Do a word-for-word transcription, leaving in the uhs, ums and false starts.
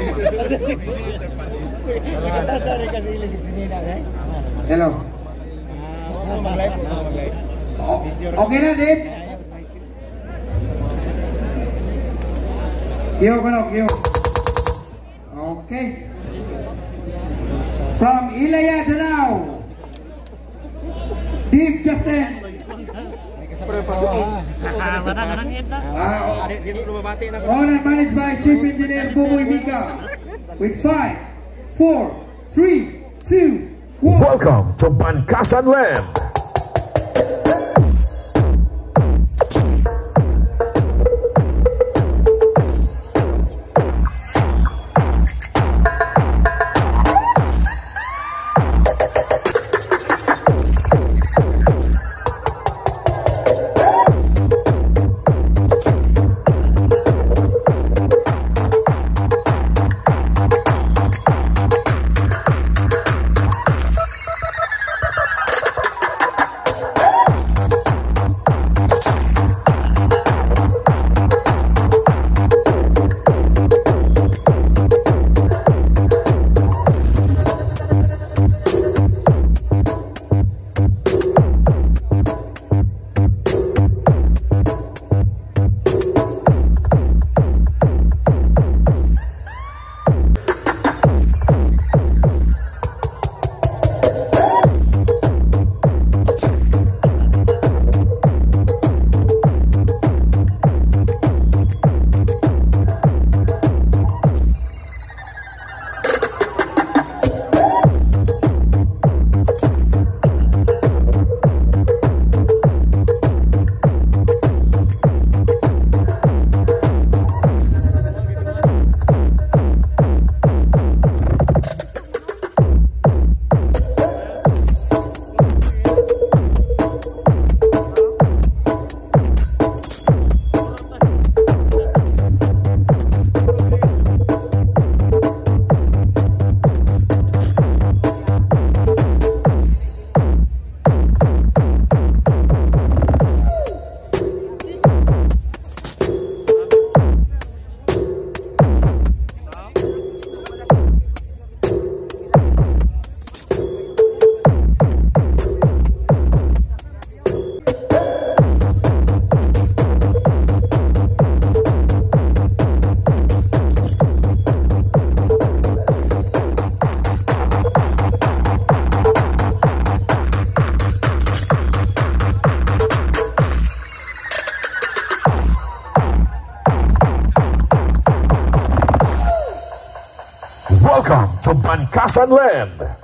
Hello. Oh, okay na, Dave? Kyo ka na, Kyo. Okay. From Ilaya, Danao. Dave Justin. Uh, owned and managed by Chief Engineer Buboy Mika. With five, four, three, two, one. Welcome to Bangkasan Land. Welcome to Bangkasan Land.